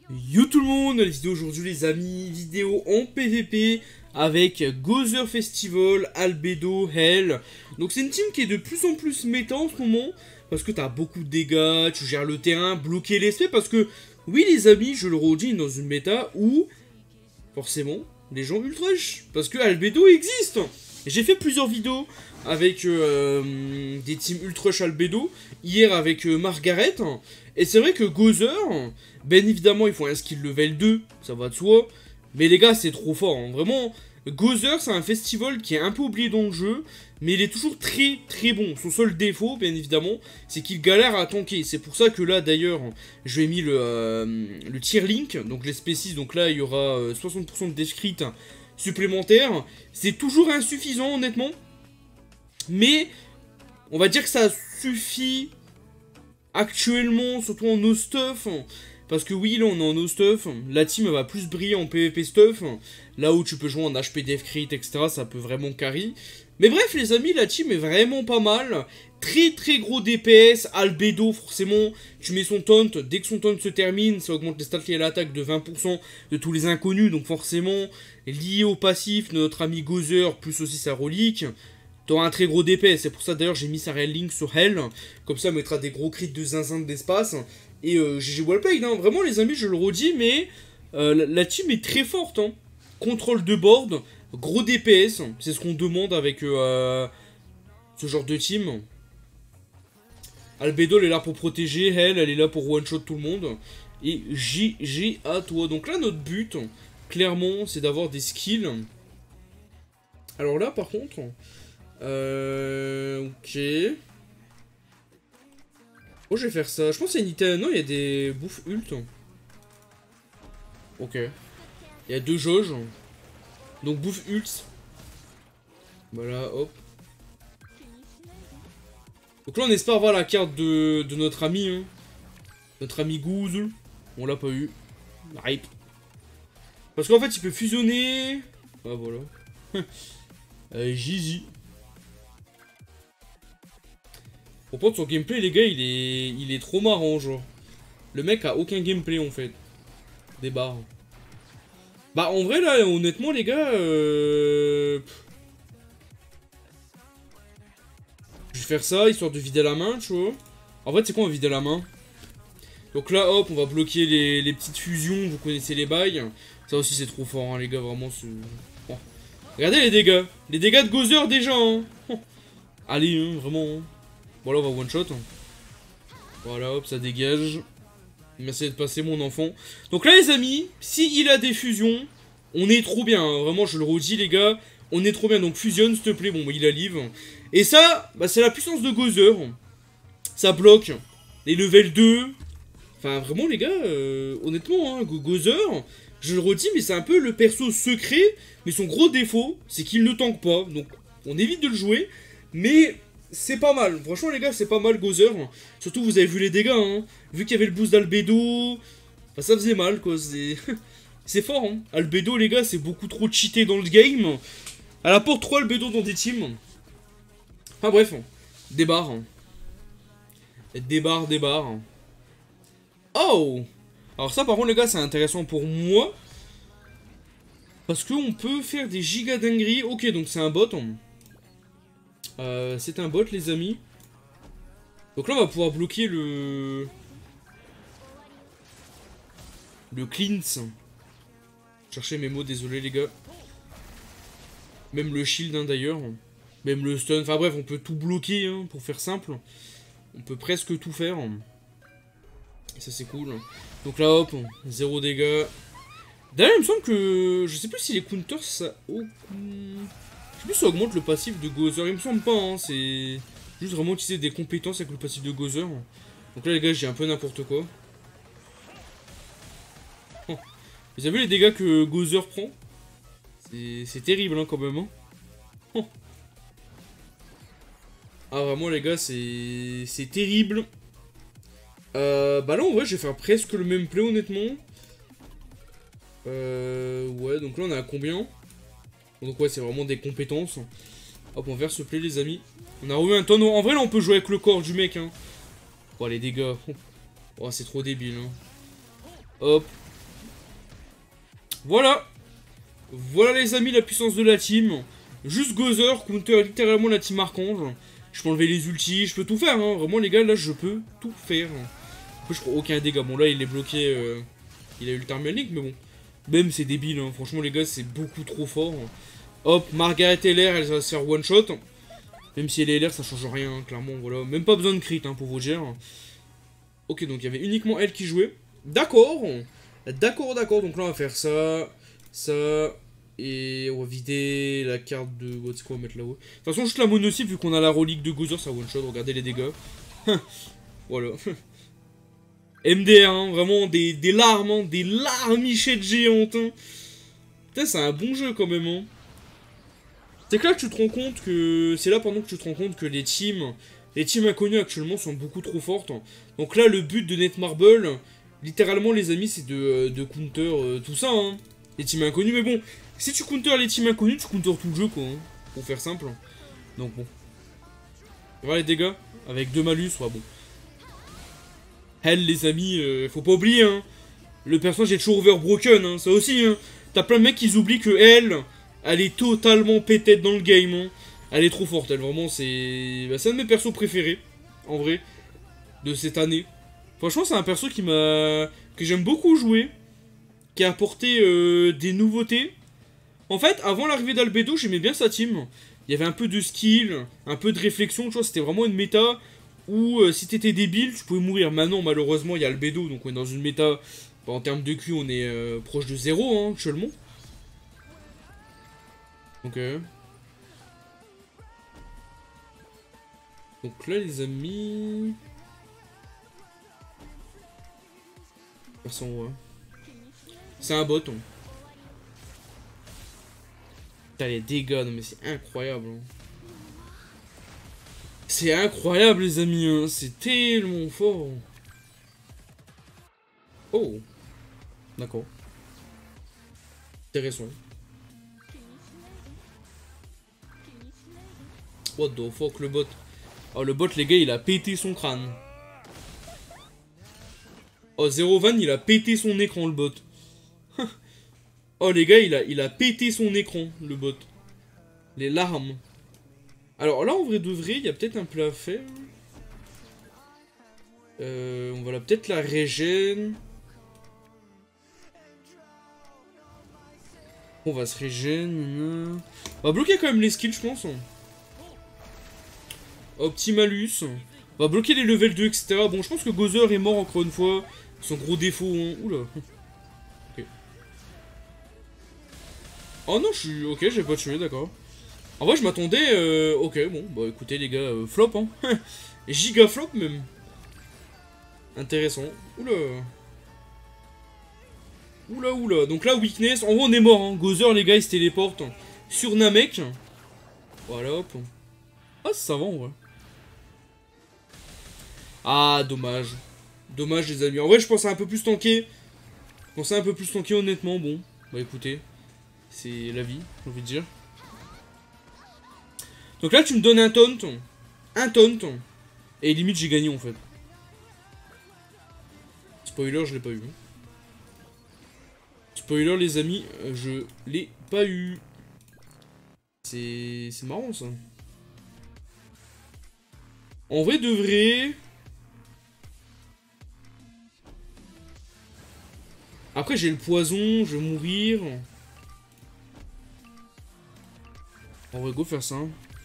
Yo tout le monde, la vidéo aujourd'hui les amis, vidéo en PVP avec Gozer Festival, Albedo, Hell. Donc c'est une team qui est de plus en plus méta en ce moment, parce que t'as beaucoup de dégâts, tu gères le terrain, bloquer les SP, parce que oui les amis, je le redis, dans une méta où forcément les gens ultra parce que Albedo existe. J'ai fait plusieurs vidéos avec des teams ultra Albedo, hier avec Margaret, et c'est vrai que Gozer, bien évidemment il faut un skill level 2, ça va de soi, mais les gars c'est trop fort, hein. Vraiment, Gozer c'est un festival qui est un peu oublié dans le jeu, mais il est toujours très très bon. Son seul défaut, bien évidemment, c'est qu'il galère à tanker. C'est pour ça que là, d'ailleurs, je lui ai mis le tier link, donc les spécies. Donc là, il y aura 60% de death crit supplémentaire. C'est toujours insuffisant, honnêtement. Mais, on va dire que ça suffit actuellement, surtout en no stuff. Parce que oui, là, on est en no stuff. La team, elle va plus briller en PvP stuff. Là où tu peux jouer en HP death crit, etc., ça peut vraiment carry. Mais bref les amis, la team est vraiment pas mal. Très très gros DPS, Albedo forcément, tu mets son taunt, dès que son taunt se termine, ça augmente les stats liés à l'attaque de 20% de tous les inconnus, donc forcément, lié au passif de notre ami Gozer, plus aussi sa relique, t'auras un très gros DPS, c'est pour ça d'ailleurs j'ai mis sa réelle link sur Hell, comme ça elle mettra des gros crits de zinzin d'espace, et GG wellplayed, hein. Vraiment les amis, je le redis, mais la team est très forte, hein. Contrôle de board, gros DPS, c'est ce qu'on demande avec ce genre de team. Albedo elle est là pour protéger, elle est là pour one-shot tout le monde. Et GG à toi. Donc là notre but, clairement, c'est d'avoir des skills. Alors là par contre, ok. Oh je vais faire ça, je pense qu'il y a une item, non il y a des bouffes ult. Ok. Il y a deux jauges. Donc bouffe ult. Voilà, hop. Donc là on espère avoir la carte de notre ami. Hein. Notre ami Gouzle. On l'a pas eu. Rip. Parce qu'en fait il peut fusionner. Ah voilà. Gizi. Pour prendre son gameplay les gars il est trop marrant genre. Le mec a aucun gameplay en fait. Des barres. Bah en vrai là honnêtement les gars je vais faire ça histoire de vider la main tu vois. En fait c'est quoi on va vider la main. Donc là hop on va bloquer les petites fusions, vous connaissez les bails. Ça aussi c'est trop fort hein, les gars vraiment bon. Regardez les dégâts. Les dégâts de Gozer déjà hein. Allez hein, vraiment hein. Bon là on va one shot hein. Voilà hop ça dégage. Merci de passer mon enfant. Donc là les amis, s'il a des fusions, on est trop bien. Hein. Vraiment je le redis les gars, on est trop bien. Donc fusionne s'il te plaît, bon il a live. Et ça, bah, c'est la puissance de Gozer. Ça bloque les level 2. Enfin vraiment les gars, honnêtement, hein, Gozer, je le redis mais c'est un peu le perso secret. Mais son gros défaut, c'est qu'il ne tank pas. Donc on évite de le jouer. Mais... c'est pas mal, franchement les gars c'est pas mal Gozer. Surtout vous avez vu les dégâts hein. Vu qu'il y avait le boost d'Albedo, enfin, ça faisait mal quoi, c'est fort hein. Albedo les gars c'est beaucoup trop cheaté dans le game. Elle apporte 3 Albedo dans des teams. Enfin bref, des barres. Des barres. Oh. Alors ça par contre les gars c'est intéressant pour moi. Parce qu'on peut faire des giga dingueries. Ok donc c'est un bot hein. C'est un bot les amis. Donc là on va pouvoir bloquer le cleanse. Chercher mes mots, désolé les gars. Même le shield hein, d'ailleurs. Même le stun, enfin bref on peut tout bloquer hein, pour faire simple. On peut presque tout faire. Et ça c'est cool. Donc là hop, 0 dégâts. D'ailleurs il me semble que... je sais plus si les counters ça... je sais plus si ça augmente le passif de Gozer, il me semble pas, hein, c'est juste vraiment utiliser des compétences avec le passif de Gozer. Donc là les gars j'ai un peu n'importe quoi. Oh. Vous avez vu les dégâts que Gozer prend? C'est terrible hein, quand même. Hein. Oh. Ah vraiment les gars c'est terrible. Bah là en vrai je vais faire presque le même play honnêtement. Ouais donc là on est à combien? Donc ouais c'est vraiment des compétences. Hop on va faire ce play les amis. On a revu un tonneau. En vrai là on peut jouer avec le corps du mec hein. Oh les dégâts. Oh c'est trop débile hein. Hop. Voilà. Voilà les amis, la puissance de la team. Juste Gozer, counter littéralement la team Archange. Je peux enlever les ultis, je peux tout faire, hein. Vraiment les gars, là je peux tout faire. Après je prends aucun dégât. Bon là il est bloqué, il a eu le Thermal Link, mais bon. Même c'est débile, hein. Franchement les gars c'est beaucoup trop fort. Hop, Margaret LR, elle va se faire one shot. Même si elle est LR ça change rien, hein, clairement, voilà. Même pas besoin de crit, hein, pour vous dire. Ok, donc il y avait uniquement elle qui jouait. D'accord. D'accord, d'accord, donc là on va faire ça, ça... Et on va vider la carte de... C'est quoi on va mettre là-haut. De toute façon, juste la monocycle, vu qu'on a la relique de Gozer, ça one-shot, regardez les dégâts. Voilà. MDR, hein, vraiment des larmes, hein, des larmichettes géantes. Hein. Putain, c'est un bon jeu quand même. Hein. C'est que là que tu te rends compte que... C'est là pendant que tu te rends compte que les teams inconnues actuellement sont beaucoup trop fortes. Donc là, le but de Netmarble, littéralement les amis, c'est de counter tout ça. Hein. Les teams inconnus, mais bon... Si tu counter les teams inconnus, tu counter tout le jeu, quoi. Hein, pour faire simple. Donc bon. Voilà les dégâts. Avec 2 malus, ouais, bon. Elle, les amis, faut pas oublier, hein. Le personnage est toujours overbroken, hein. Ça aussi, hein. T'as plein de mecs qui oublient que elle est totalement pétette dans le game, hein. Elle est trop forte, elle, vraiment, c'est... Bah, c'est un de mes persos préférés, en vrai, de cette année. Franchement, c'est un perso qui m'a... que j'aime beaucoup jouer. Qui a apporté des nouveautés. En fait, avant l'arrivée d'Albedo, j'aimais bien sa team. Il y avait un peu de skill, un peu de réflexion, tu vois, c'était vraiment une méta où si t'étais débile, tu pouvais mourir. Maintenant, malheureusement, il y a Albedo, donc on est dans une méta, bah, en termes de Q, on est proche de 0, hein, actuellement. Ok. Donc là, les amis... Personne, ouais. C'est un bot, hein. Putain, les dégâts, non mais c'est incroyable. Hein. C'est incroyable, les amis. Hein. C'est tellement fort. Oh. D'accord. Intéressant. What the fuck, le bot. Oh, le bot, les gars, il a pété son crâne. Oh, Zero Van, il a pété son écran, le bot. Oh les gars, il a pété son écran, le bot. Les larmes. Alors là, en vrai de vrai, il y a peut-être un plat à faire. On va peut-être la régène. On va se régène. On va bloquer quand même les skills, je pense. Optimalus. On va bloquer les levels 2, etc. Bon, je pense que Gozer est mort encore une fois. Son gros défaut. Hein. Oula. Oh non, je suis... Ok, j'ai pas tué, d'accord. En vrai, je m'attendais... Ok, bon, bah écoutez les gars, flop, hein. Giga flop, même. Intéressant. Oula. Oula, oula. Donc là, weakness. En vrai, on est mort, hein. Gozer, les gars, il se téléporte sur Namek. Voilà, hop. Ah, ça va, en vrai. Ah, dommage. Dommage, les amis. En vrai, je pensais un peu plus tanker. Honnêtement. Bon, bah écoutez... C'est la vie, j'ai envie de dire. Donc là, tu me donnes un taunt. Un taunt. Et limite, j'ai gagné, en fait. Spoiler, je l'ai pas eu. Spoiler, les amis, je l'ai pas eu. C'est marrant, ça. En vrai, de vrai... Après, j'ai le poison, je vais mourir... On va go faire ça.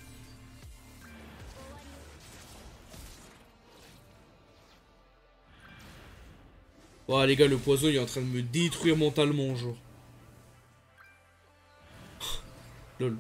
Oh les gars, le poison il est en train de me détruire mentalement, genre. Lol.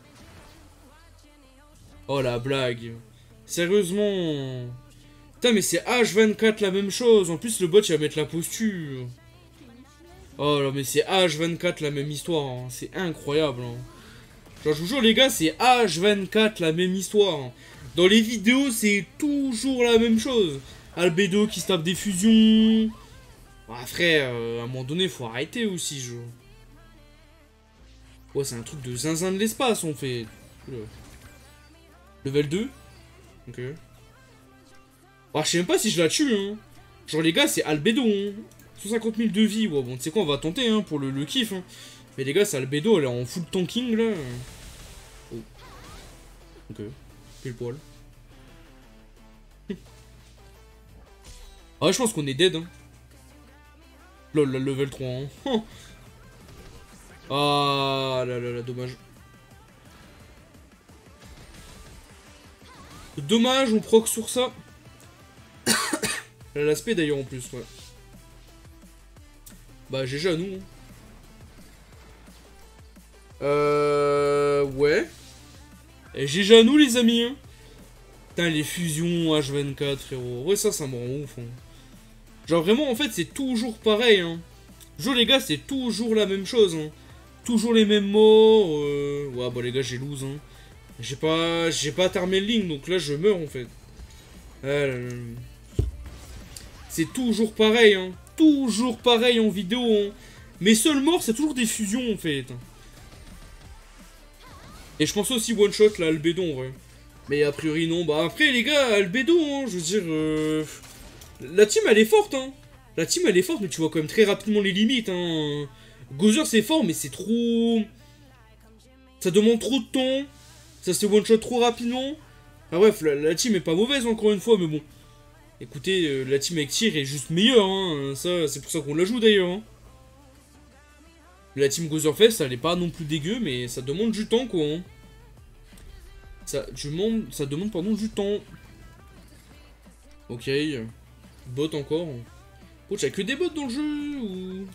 Oh la blague. Sérieusement. Putain mais c'est H24 la même chose. En plus le bot il va mettre la posture. Oh là mais c'est H24 la même histoire. Hein. C'est incroyable. Hein. Genre, je vous jure, les gars, c'est H24 la même histoire. Dans les vidéos, c'est toujours la même chose. Albedo qui se tape des fusions. Ah, frère, à un moment donné, faut arrêter aussi, genre. Ouais, c'est un truc de zinzin de l'espace, on fait. Oula. Level 2. Ok. Ah, je sais même pas si je la tue, hein. Genre, les gars, c'est Albedo, hein. 150 000 de vie. Ouais, bon, tu sais quoi, on va tenter hein, pour le kiff. Hein. Mais les gars, ça Albedo, elle est en full tanking là. Oh. Ok. Pile poil. Ah, je pense qu'on est dead. Hein. Lol, la level 3. Hein. Ah là là là, dommage. Dommage, on proc sur ça. Elle a l'aspect d'ailleurs en plus, ouais. Bah, GG à nous. Ouais. Et GG à nous, les amis. Hein. Putain, les fusions H24, frérot. Ouais, ça me rend ouf. Hein. Genre, vraiment, en fait, c'est toujours pareil. Hein. Genre, les gars, c'est toujours la même chose. Hein. Toujours les mêmes mots. Ouais, bah, les gars, j'ai lose. Hein. J'ai pas terminé le ligne, donc là, je meurs, en fait. C'est toujours pareil, hein. Toujours pareil en vidéo, hein. Mes seuls morts, c'est toujours des fusions, en fait. Et je pense aussi one-shot, là, Albedo, en vrai. Mais a priori, non. Bah, après, les gars, Albedo, hein, je veux dire... La team, elle est forte, hein. La team, elle est forte, mais tu vois quand même très rapidement les limites, hein. Gozer, c'est fort, mais c'est trop... Ça demande trop de temps. Ça se one-shot trop rapidement. Ah bref, la team est pas mauvaise, encore une fois, mais bon. Écoutez, la team avec tir est juste meilleure, hein. Ça, c'est pour ça qu'on la joue, d'ailleurs, hein. La team Gozerfest, elle est pas non plus dégueu, mais ça demande du temps, quoi. Hein. Ça demande, pardon, du temps. Ok. Bot encore. Oh, y'a que des bots dans le jeu, ou...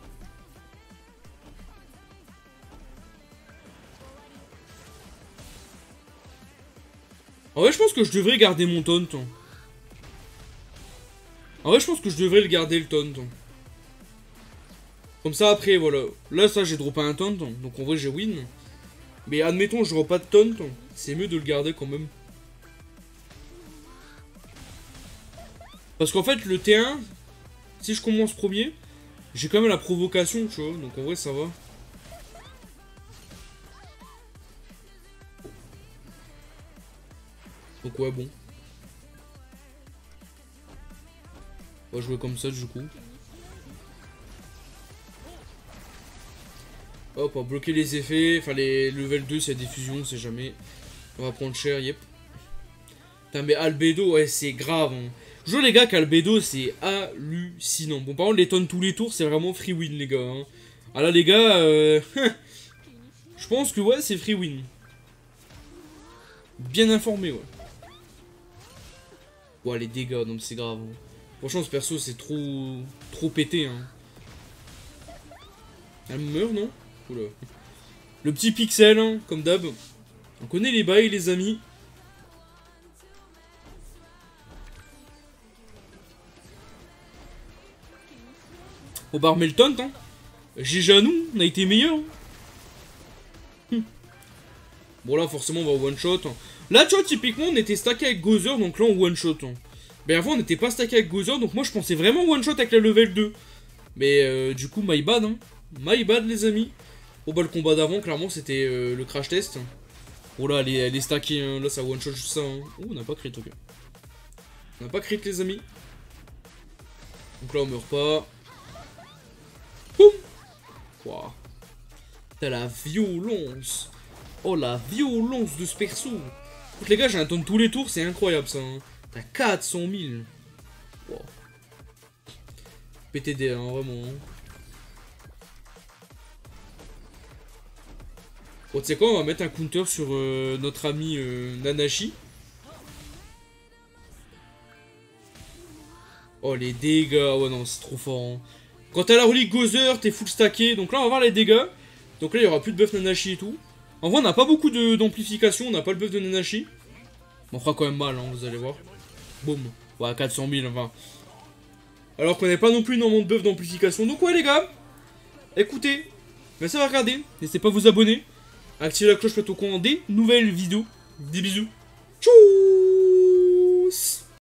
En vrai, je pense que je devrais garder mon taunt. En vrai, je pense que je devrais le garder, le taunt. Comme ça, après, voilà. Là, ça, j'ai droppé un taunt, donc en vrai, j'ai win. Mais admettons, je drop pas de taunt, c'est mieux de le garder quand même. Parce qu'en fait, le T1, si je commence premier, j'ai quand même la provocation, tu vois. Donc en vrai, ça va. Donc ouais, bon. On va jouer comme ça, du coup. Hop, on va bloquer les effets. Enfin, les level 2, s'il y a des fusions, on sait jamais. On va prendre cher, yep. Putain, mais Albedo, ouais, c'est grave. Hein. Je vois les gars qu'Albedo, c'est hallucinant. Bon, par contre, les tonnes tous les tours, c'est vraiment free win, les gars. Hein. Ah là, les gars, je pense que, ouais, c'est free win. Bien informé, ouais. Ouais, les dégâts, non, c'est grave. Hein. Franchement, ce perso, c'est trop pété. Hein. Elle meurt, non? Oula. Le petit pixel, hein, comme d'hab. On connaît les bails, les amis. Au bar Melton, hein. GG à nous, on a été meilleurs. Bon, là, forcément, on va au one-shot. Là, tu vois, typiquement, on était stacké avec Gozer, donc là, on one-shot. Mais avant, on n'était pas stacké avec Gozer, donc moi, je pensais vraiment one-shot avec la level 2. Mais du coup, my bad, hein. My bad, les amis. Bon, bah, le combat d'avant, clairement, c'était le crash test. Oh là, elle est stackée, hein. Là, ça one-shot juste ça. Hein. Oh, on n'a pas crit, ok. On n'a pas crit, les amis. Donc là, on meurt pas. Boum. Wow. T'as la violence. Oh, la violence de ce perso. Écoute, les gars, j'ai un taunt tous les tours, c'est incroyable, ça. Hein. T'as 400 000. Wow. PTD, hein, vraiment. Hein. Bon, tu sais quoi, on va mettre un counter sur notre ami Nanashi. Oh, les dégâts. Ouais, non, c'est trop fort. Hein. Quand t'as la relique Gozer, t'es full stacké. Donc là, on va voir les dégâts. Donc là, il y aura plus de buff Nanashi et tout. En vrai, on n'a pas beaucoup d'amplification. On n'a pas le buff de Nanashi. Mais on fera quand même mal, hein, vous allez voir. Boum. Ouais, 400 000, enfin. Alors qu'on n'est pas non plus énormément de buff d'amplification. Donc ouais, les gars. Écoutez. Merci d'avoir regardé. N'hésitez pas à vous abonner. Activez la cloche pour être au courant des nouvelles vidéos. Des bisous. Tchou.